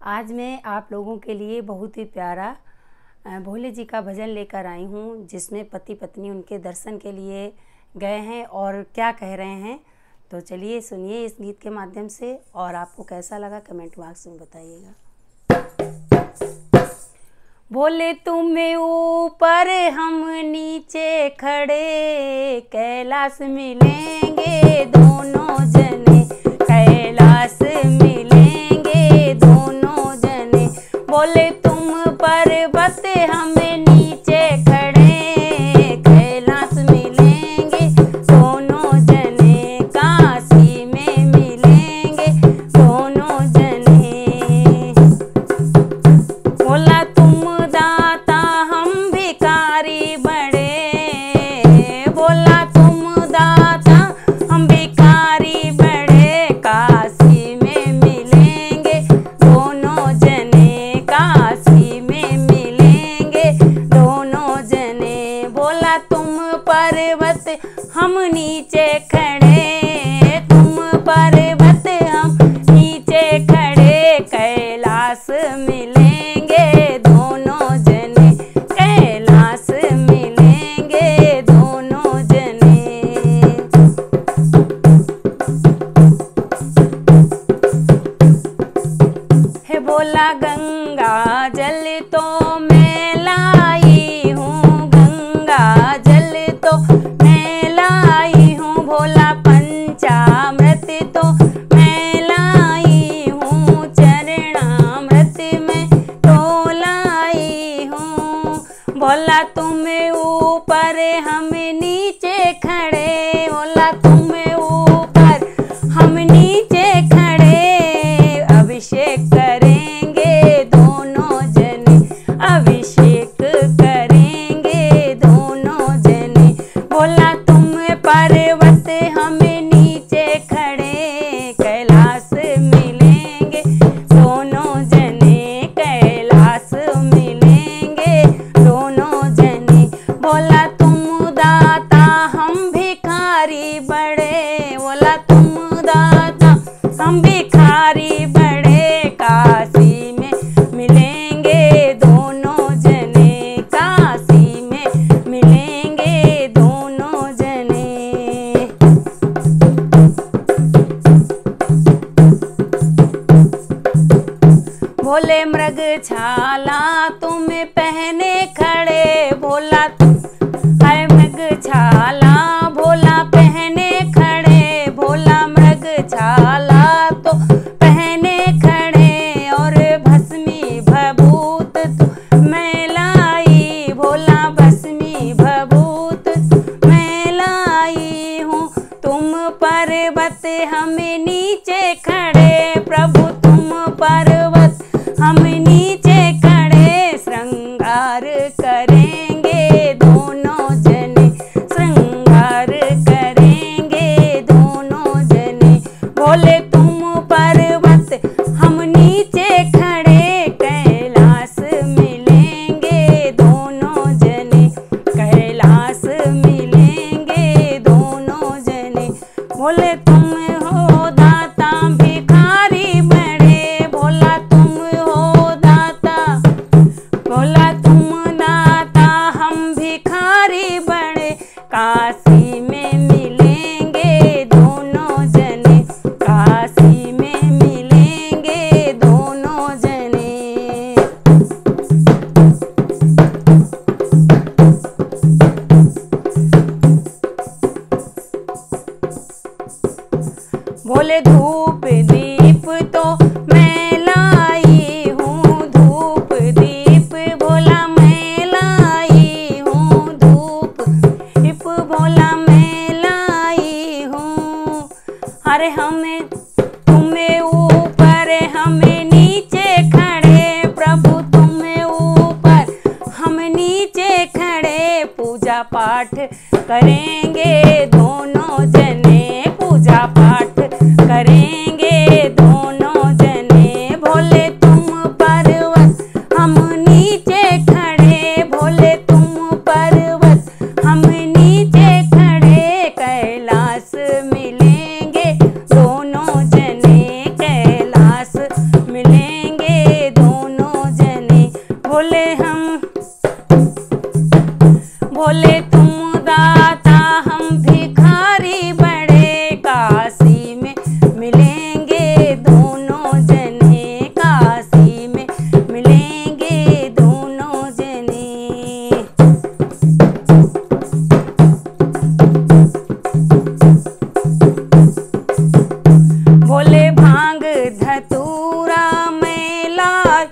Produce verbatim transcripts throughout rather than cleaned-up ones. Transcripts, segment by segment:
आज मैं आप लोगों के लिए बहुत ही प्यारा भोले जी का भजन लेकर आई हूँ, जिसमें पति पत्नी उनके दर्शन के लिए गए हैं और क्या कह रहे हैं। तो चलिए सुनिए इस गीत के माध्यम से, और आपको कैसा लगा कमेंट बॉक्स में बताइएगा। बोले तुम ऊपर हम नीचे खड़े, कैलाश मिलेंगे दोनों जने, कैलाश मिलेंगे दोनों जने। बोले तुम पर्वत हम नीचे खड़े, कैलाश मिलेंगे दोनों जने, काशी में मिलेंगे दोनों जने। बोला तुम दाता हम भिखारी बड़े, बोला तुम दाता हम भिखारी बड़े, काशी में मिलेंगे दोनों जने, काशी में मिलेंगे दोनों जने। बोला तुम पर्वत हम नीचे खड़े, तुम पर्वत हम नीचे खड़े, कैलाश मिलेंगे दोनों जने, कैलाश मिलेंगे दोनों जने। हे बोला गंगा जल तो मैं लाई हूँ, गंगा जल तो मैं लाई हूँ, भोला पंचामृत तो मैं लाई हूँ, चरणामृत में तो लाई हूँ। बोला तुम ऊपर हम नीचे खड़े, बोला तुम ऊपर हम नीचे खड़े, अभिषेक करेंगे दोनों जने, अभिषेक करेंगे दोनों जने। बोला तुम पर्वत हम नीचे खड़े, कैलाश मिलेंगे दोनों जने, कैलाश मिलेंगे दोनों जने। बोला तुम दाता हम भिखारी बड़े, बोला तुम दाता हम भिखारी बड़े, काशी में मिलेंगे दोनों जने, काशी में मिलेंगे दोनों जने। बोले मृग छाला तुम पहने खड़े, भोला है मृग छाला भोला पहने खड़े, भोला मृग छाला तो पहने खड़े, और भस्मी भभूत तो मैं लाई, भोला भस्मी भभूत मैं लाई हूँ। तुम पर्वत हम नीचे खड़े, प्रभु तुम पर्वत हम नीचे खड़े, श्रृंगार करेंगे दोनों जने, श्रृंगार करेंगे दोनों जने। बोले तुम पर्वत हम नीचे खड़े, कैलाश मिलेंगे दोनों जने, कैलाश मिलेंगे दोनों जने। बोले तुम हो दाता भिखारी बड़े, बोला तुम हो दाता, बोला तुम दाता हम भिखारी बड़े, काशी में मिलेंगे दोनों जने, काशी में मिलेंगे दोनों जने। बोले धूप दीप तो मैं लाई हूँ, धूप दीप भोला मैं लाई हूँ, धूप दीप भोला मैं लाई हूँ। अरे हमें तुम्हें ऊपर हमें नीचे खड़े, प्रभु तुम्हें ऊपर हम नीचे खड़े, पूजा पाठ करेंगे दोनों जने, पूजा पाठ करेंगे दोनों जने। भोले तुम पर्वत हम नीचे खड़े, भोले तुम पर्वत हम नीचे खड़े, कैलाश मिलेंगे दोनों जने, कैलाश मिलेंगे धतूरा मैं लाई,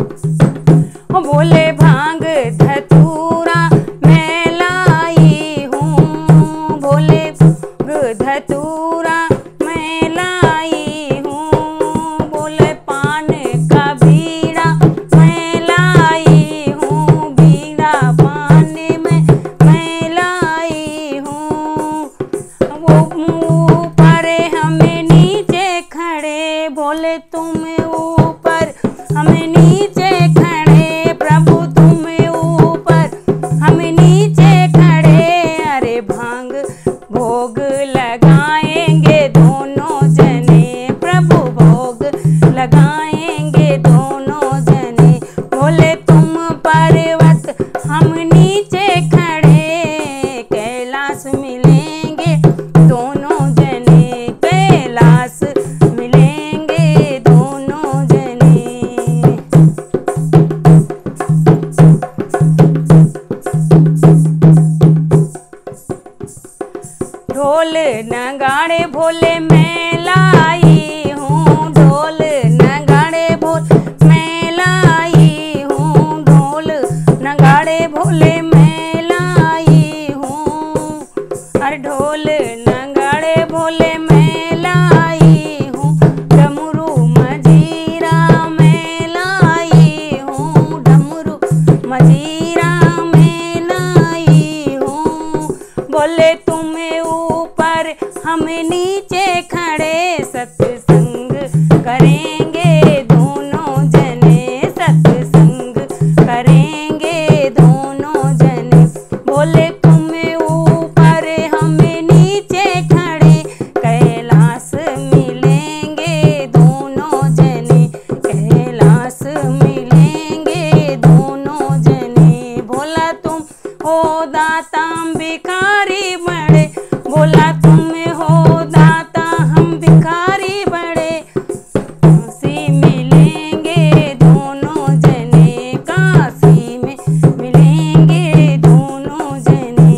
बोले भांग धतूरा मैं लाई हूँ, बोले भांग धतूरा मैं लाई हूँ, बोले पान का बीड़ा मैं लाई हूँ, बीड़ा पान में मैं लाई हूँ। वो ऊपर हमें नीचे खड़े, बोले तुम ऊपर हमें नीचे खड़े, प्रभु तुम ऊपर हम नीचे खड़े, अरे भांग भोग लगाएंगे दोनों जने, प्रभु भोग लगाएंगे दोनों जने, बोले तुम पर्वत हम नीचे खड़े, कैलाश मिलेंगे दोनों जने, कैलाश मिलेंगे दोनों जने। ढोल नगाड़े भोले मैं लाई हूँ, ढोल नगाड़े भोले मैं लाई हूँ, ढोल नगाड़े भोले मैं लाई हूँ, अरे ढोल नगाड़े भोले मैं लाई हूँ, डमरू मजीरा मैं लाई हूँ, डमरू मजीरा मैं लाई हूँ, बोले तुम ऊपर हम नीचे खड़े, सत्संग करेंगे दोनों जने, सत्संग करेंगे दोनों जने, बोले तुम ऊपर हम नीचे खड़े, कैलाश मिलेंगे दोनों जने, कैलाश मिलेंगे दोनों जने, बोला तुम हो दाता भिखारी बड़े, बोला तुम हो दाता हम भिखारी बड़े, काशी मिलेंगे दोनों जने, काशी में मिलेंगे दोनों जने।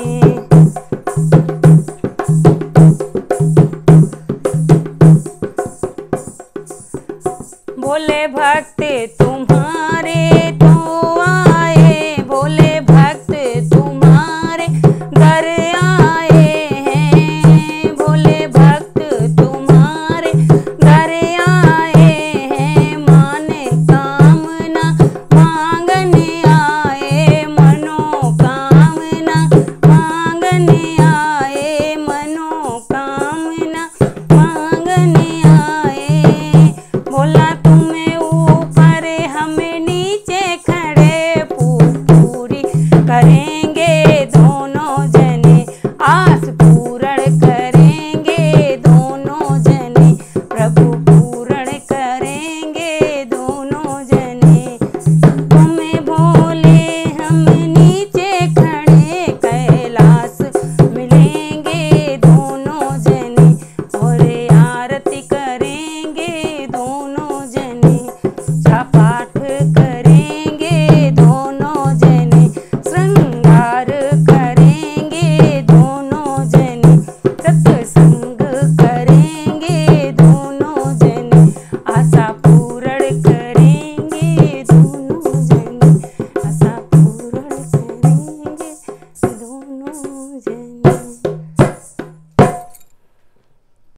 बोले भक्त तुम्हारे तो आए, बोले भक्त तुम्हारे घर आए हैं, बोले भक्त तुम्हारे घर आए हैं, माने कामना मांगने आए, मनोकामना मांगने आए, मनोकामना मांगने आए, बोला तुम्हें ऊपर हमें नीचे खड़े, पूरी करेंगे दोनों जने, आस पूर्ण करेंगे दोनों जने, प्रभु पूर्ण करेंगे दोनों जने, तुम्हें बोले हम नीचे खड़े, कैलाश मिलेंगे दोनों जने, और आरती करेंगे दोनों जने, पाठ करेंगे दोनों जने, श्रृंगार